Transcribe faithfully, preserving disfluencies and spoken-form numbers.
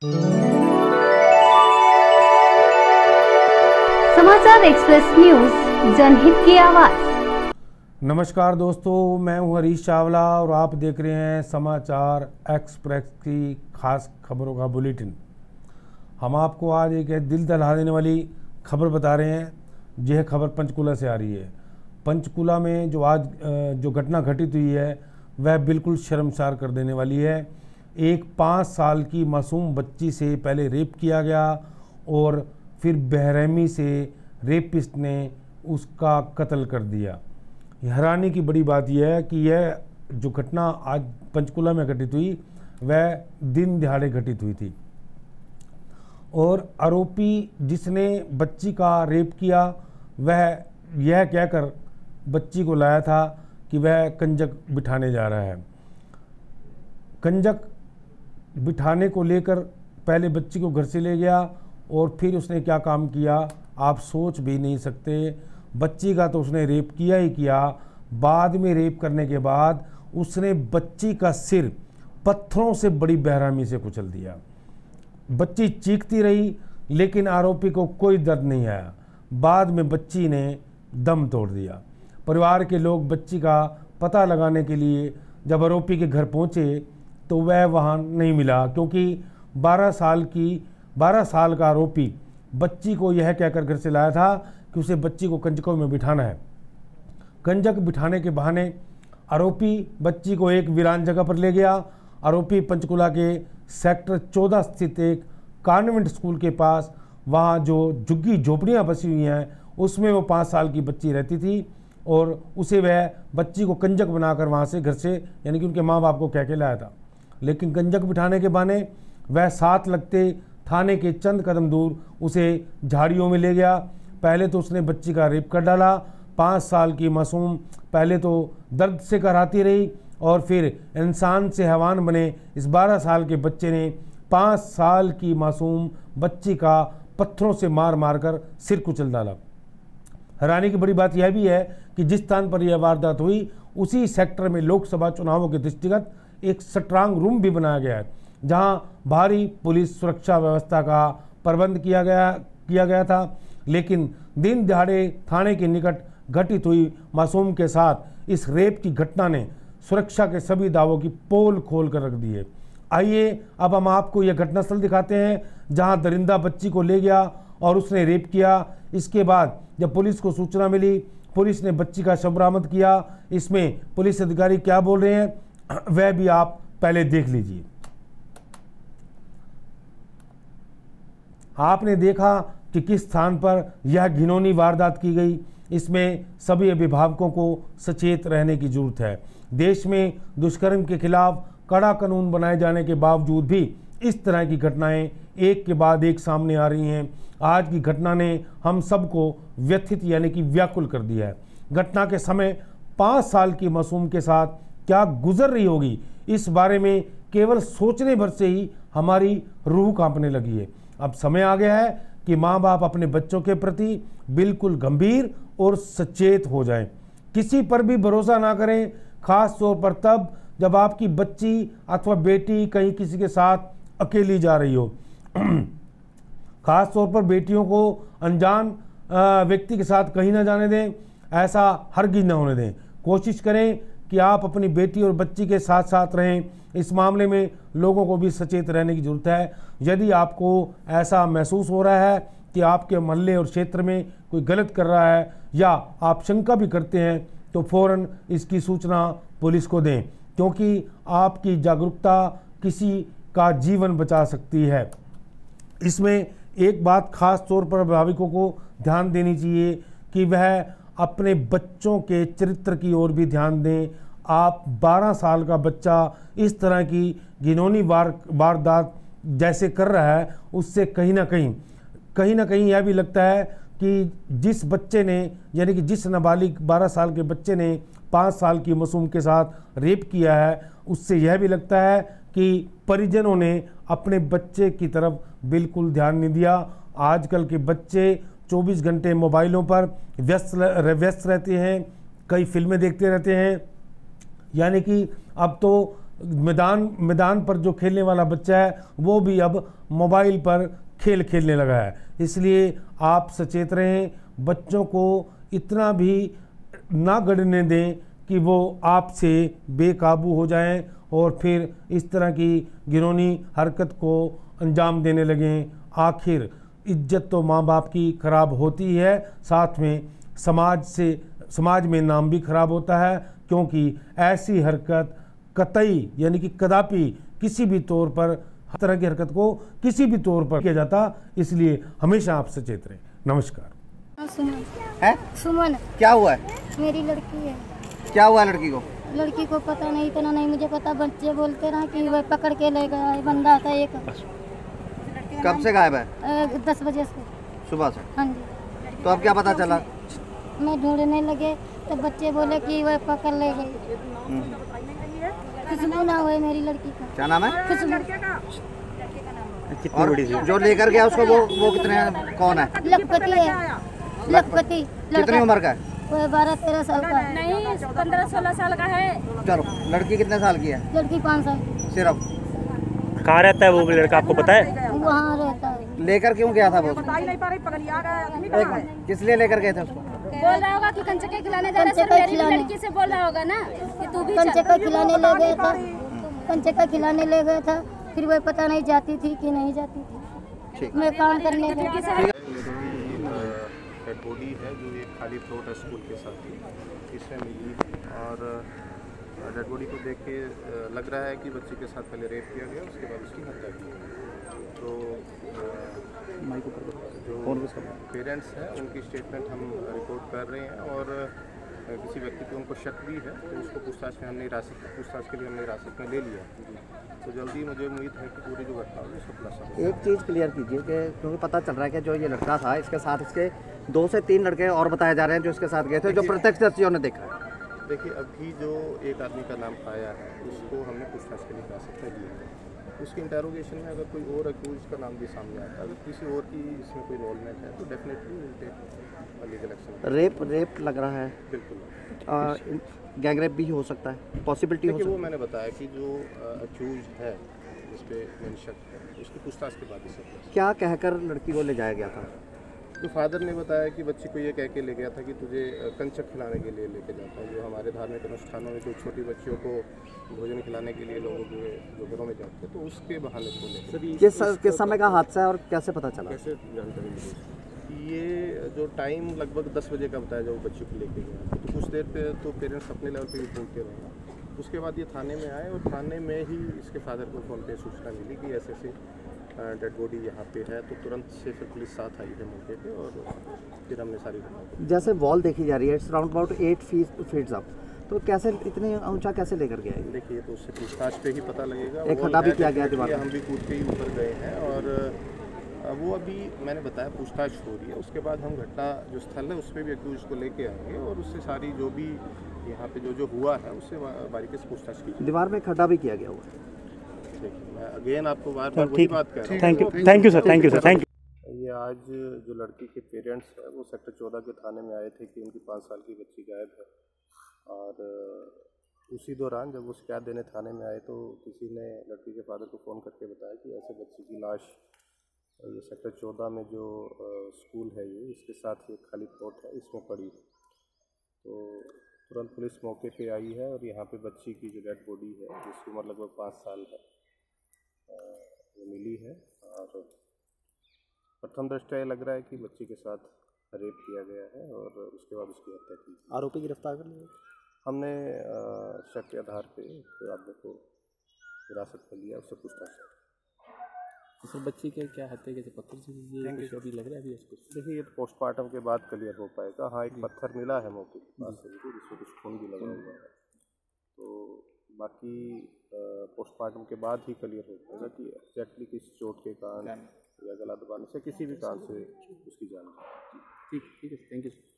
समाचार express news, जनहित की आवाज। नमस्कार दोस्तों, मैं हूं हरीश चावला और आप देख रहे हैं समाचार एक्सप्रेस की खास खबरों का बुलेटिन। हम आपको आज एक दिल दहला देने वाली खबर बता रहे हैं। यह खबर पंचकुला से आ रही है। पंचकुला में जो आज जो घटना घटित हुई है वह बिल्कुल शर्मसार कर देने वाली है। एक पाँच साल की मासूम बच्ची से पहले रेप किया गया और फिर बेरहमी से रेपिस्ट ने उसका कत्ल कर दिया। हैरानी की बड़ी बात यह है कि यह जो घटना आज पंचकुला में घटित हुई वह दिन दिहाड़े घटित हुई थी और आरोपी जिसने बच्ची का रेप किया वह यह कहकर बच्ची को लाया था कि वह कंजक बिठाने जा रहा है। कंजक बिठाने को लेकर पहले बच्ची को घर से ले गया और फिर उसने क्या काम किया आप सोच भी नहीं सकते। बच्ची का तो उसने रेप किया ही किया, बाद में रेप करने के बाद उसने बच्ची का सिर पत्थरों से बड़ी बेरहमी से कुचल दिया। बच्ची चीखती रही लेकिन आरोपी को कोई दर्द नहीं आया। बाद में बच्ची ने दम तोड़ दिया। परिवार के लोग बच्ची का पता लगाने के लिए जब आरोपी के घर पहुंचे तो वह वहां नहीं मिला, क्योंकि बारह साल की बारह साल का आरोपी बच्ची को यह कहकर घर से लाया था कि उसे बच्ची को कंजकों में बिठाना है। कंजक बिठाने के बहाने आरोपी बच्ची को एक वीरान जगह पर ले गया। आरोपी पंचकुला के सेक्टर चौदह स्थित एक कॉन्वेंट स्कूल के पास, वहाँ जो झुग्गी झोपड़ियाँ बसी हुई हैं उसमें वो पाँच साल की बच्ची रहती थी और उसे वह बच्ची को कंजक बनाकर वहाँ से घर से यानी कि उनके माँ बाप को कह के लाया था। लेकिन कंजक बिठाने के बहाने वह साथ लगते थाने के चंद कदम दूर उसे झाड़ियों में ले गया। पहले तो उसने बच्ची का रेप कर डाला। पाँच साल की मासूम पहले तो दर्द से कराती रही और फिर इंसान से हैवान बने इस बारह साल के बच्चे ने पाँच साल की मासूम बच्ची का पत्थरों से मार मार कर सिर कुचल डाला। हैरानी की बड़ी बात यह भी है कि जिस स्थान पर यह वारदात हुई उसी सेक्टर में लोकसभा चुनावों के दृष्टिगत एक स्ट्रांग रूम भी बनाया गया है, जहां भारी पुलिस सुरक्षा व्यवस्था का प्रबंध किया गया किया गया था। लेकिन दिन दिहाड़े थाने के निकट घटित हुई मासूम के साथ इस रेप की घटना ने सुरक्षा के सभी दावों की पोल खोल कर रख दी है। आइए अब हम आपको यह घटनास्थल दिखाते हैं जहां दरिंदा बच्ची को ले गया और उसने रेप किया। इसके बाद जब पुलिस को सूचना मिली, पुलिस ने बच्ची का शव बरामद किया। इसमें पुलिस अधिकारी क्या बोल रहे हैं वह भी आप पहले देख लीजिए। आपने देखा कि किस स्थान पर यह घिनौनी वारदात की गई। इसमें सभी अभिभावकों को सचेत रहने की जरूरत है। देश में दुष्कर्म के खिलाफ कड़ा कानून बनाए जाने के बावजूद भी इस तरह की घटनाएं एक के बाद एक सामने आ रही हैं। आज की घटना ने हम सबको व्यथित यानी कि व्याकुल कर दिया है। घटना के समय पाँच साल की मासूम के साथ क्या गुजर रही होगी, इस बारे में केवल सोचने भर से ही हमारी रूह कांपने लगी है। अब समय आ गया है कि माँ बाप अपने बच्चों के प्रति बिल्कुल गंभीर और सचेत हो जाएं। किसी पर भी भरोसा ना करें, खास तौर पर तब जब आपकी बच्ची अथवा बेटी कहीं किसी के साथ अकेली जा रही हो। खास तौर पर बेटियों को अनजान व्यक्ति के साथ कहीं ना जाने दें, ऐसा हरगिज ना होने दें। कोशिश करें कि आप अपनी बेटी और बच्ची के साथ साथ रहें। इस मामले में लोगों को भी सचेत रहने की जरूरत है। यदि आपको ऐसा महसूस हो रहा है कि आपके मोहल्ले और क्षेत्र में कोई गलत कर रहा है या आप शंका भी करते हैं तो फौरन इसकी सूचना पुलिस को दें, क्योंकि आपकी जागरूकता किसी का जीवन बचा सकती है। इसमें एक बात खास तौर पर अभिभावकों को ध्यान देनी चाहिए कि वह अपने बच्चों के चरित्र की ओर भी ध्यान दें। आप बारह साल का बच्चा इस तरह की घिनौनी वार वारदात जैसे कर रहा है, उससे कहीं ना कहीं कहीं ना कहीं यह भी लगता है कि जिस बच्चे ने यानी कि जिस नाबालिग बारह साल के बच्चे ने पाँच साल की मासूम के साथ रेप किया है, उससे यह भी लगता है कि परिजनों ने अपने बच्चे की तरफ बिल्कुल ध्यान नहीं दिया। आजकल के बच्चे चौबीस घंटे मोबाइलों पर व्यस्त व्यस्त रहते हैं, कई फिल्में देखते रहते हैं। यानी कि अब तो मैदान मैदान पर जो खेलने वाला बच्चा है वो भी अब मोबाइल पर खेल खेलने लगा है। इसलिए आप सचेत रहें, बच्चों को इतना भी ना गड़ने दें कि वो आपसे बेकाबू हो जाएं और फिर इस तरह की घिनौनी हरकत को अंजाम देने लगें। आखिर इज्जत तो माँ बाप की खराब होती है, साथ में समाज से समाज में नाम भी खराब होता है, क्योंकि ऐसी हरकत कतई यानी कि कदापि किसी भी तौर पर हर तरह की हरकत को किसी भी तौर पर किया जाता। इसलिए हमेशा आप सचेत रहें। नमस्कार। सुमन है? सुमन क्या हुआ है? मेरी लड़की है। क्या हुआ लड़की को? लड़की को पता नहीं, इतना नहीं मुझे पता। बच्चे बोलते रहा कि वह पकड़ के ले गया है, बंदा था एक। कब से गायब है? अ, दस बजे से। सुबह से? हाँ जी। तो अब क्या पता चला? मैं ढूंढने लगे तो बच्चे बोले कि वह पकड़ ले गई। खुशबू ना हुए मेरी लड़की का। क्या नाम है? खुशबू। और जो लेकर गया उसको वो वो कितने कौन है? लखपति है। लखपति। कितनी उम्र का है? वह बारह तेरह साल का है। नहीं, पंद्रह सोलह साल का है। चलो, लड़की कितने साल की है? लड़की पाँच साल। सिर्फ? कहाँ रहता है वो लड़का, आपको पता है? वहाँ रहता है। लेकर क्यों गया था वो? नहीं पा रही, पगलिया गया। किस लिए लेकर गए थे उसको? बोल रहा होगा कि कंचे के खिलाने जा रहा है, कंचे का मेरी खिलाने। लड़की से बोल रहा होगा ना कि तू भी कंचे चल। का खिलाने ले गया था। कंचे का खिलाने ले गया था, फिर वह पता नहीं जाती थी कि नहीं जाती थी। ठीक। मैं काम करने गई। डेड बॉडी है जो एक खाली प्लॉट है स्कूल के साथ ही इसमें मिली, और डेड बॉडी को देख के लग रहा है कि बच्चे के साथ पहले रेप किया गया, उसके बाद उसकी हत्या की गई। तो जो पेरेंट्स हैं उनकी स्टेटमेंट हम रिकॉर्ड कर रहे हैं, और किसी व्यक्ति पे उनको शक भी है तो उसको पूछताछ में हमने हिरासत पूछताछ के लिए हमने हिरासत में ले लिया। तो जल्दी मुझे उम्मीद है कि पूरी जो घटना होगी उसको खुलासा होगा। एक चीज़ क्लियर कीजिए कि क्योंकि पता चल रहा है कि जो ये लड़का था इसके साथ इसके दो से तीन लड़के और बताए जा रहे हैं जो इसके साथ गए थे, जो प्रत्यक्षदर्शियों ने देखा है। देखिए, अभी जो एक आदमी का नाम आया है उसको हमने पूछताछ के लिए हिरासत में लिया है। उसके इंटेरोगेशन में अगर कोई और अक्यूज का नाम भी सामने आता है, अगर किसी और की इसमें कोई इन्वॉल्वमेंट है तो definitely will take legal action. Rape rape लग रहा है, बिल्कुल गैंग रेप भी हो सकता है, पॉसिबिलिटी हो देखिए, वो सकती मैंने बताया कि जो अक्यूज है जिस पे मेन शक है उसकी पूछताछ के बाद ही सब है। क्या कहकर लड़की को ले जाया गया था? तो फादर ने बताया कि बच्ची को ये कह के ले गया था कि तुझे कंचक खिलाने के लिए लेके जाता हूँ, जो हमारे धार्मिक अनुष्ठानों में जो छोटी बच्चियों को भोजन खिलाने के लिए लोगों के जो घरों में जाते हैं, तो उसके बहाने को लेकर। किस किस समय का हादसा है और कैसे पता चला? कैसे जानकारी मिली? ये जो टाइम लगभग दस बजे का बताया जब बच्ची को लेके गया, तो कुछ देर पे तो पेरेंट्स अपने लेवल पे भी बोलते रहे। उसके बाद ये थाने में आए और थाने में ही इसके फादर को फ़ोन पे सूचना मिली कि ऐसे ऐसे डेड बॉडी यहाँ पे है, तो तुरंत से फिर पुलिस साथ आई है मौके पे, और फिर हमने सारी घटना। जैसे वॉल देखी जा रही है, it's round about eight feet feets up, तो कैसे इतने ऊंचा कैसे लेकर गया है? देखिए, तो उससे पूछताछ पे ही पता लगेगा। एक खड्डा भी किया गया दीवार, हम भी कूद के ही ऊपर गए हैं, और वो अभी मैंने बताया पूछताछ हो रही है। उसके बाद हम घटना जो स्थल है उस पर भी अक्यूज को लेके आएंगे, और उससे सारी जो भी यहाँ पे जो जो हुआ है उससे बारीकी से पूछताछ की। दीवार में खड्डा भी किया गया हुआ है। देखिए, मैं अगेन आपको बार बार वही बात कर रहा हूँ। Thank you thank you sir thank you sir thank you. ये आज जो लड़की के पेरेंट्स है वो सेक्टर चौदह के थाने में आए थे कि उनकी पाँच साल की बच्ची गायब है, और उसी दौरान जब वो शिकायत देने थाने में आए तो किसी ने लड़की के फादर को फ़ोन करके बताया कि ऐसे बच्ची की लाश ये सेक्टर चौदह में जो स्कूल है ये इसके साथ ये खाली प्लॉट है इसमें पड़ी। तो तुरंत पुलिस मौके पे आई है, और यहाँ पे बच्ची की जो डेड बॉडी है जिसकी उम्र लगभग पाँच साल है वो मिली है, और प्रथम दृष्टया ये लग रहा है कि बच्ची के साथ रेप किया गया है और उसके बाद उसकी हत्या की। आरोपी गिरफ्तार कर लिया हमने शक के आधार पे एक आदमी को हिरासत में लिया, उससे पूछताछ। सर, बच्ची के क्या हत्या के पत्थर से ये कुछ अभी लग रहा है अभी इसको? देखिए, ये तो पोस्टमार्टम के बाद क्लियर हो पाएगा। हाँ, एक पत्थर मिला है मौके के पास से जिसमें कुछ खून भी लगा हुआ है, तो बाकी पोस्टमार्टम के बाद ही क्लियर हो पाएगा कि एग्जैक्टली किस चोट के कारण या गला दबाने से किसी भी कारण से उसकी जान। ठीक ठीक है, थैंक यू।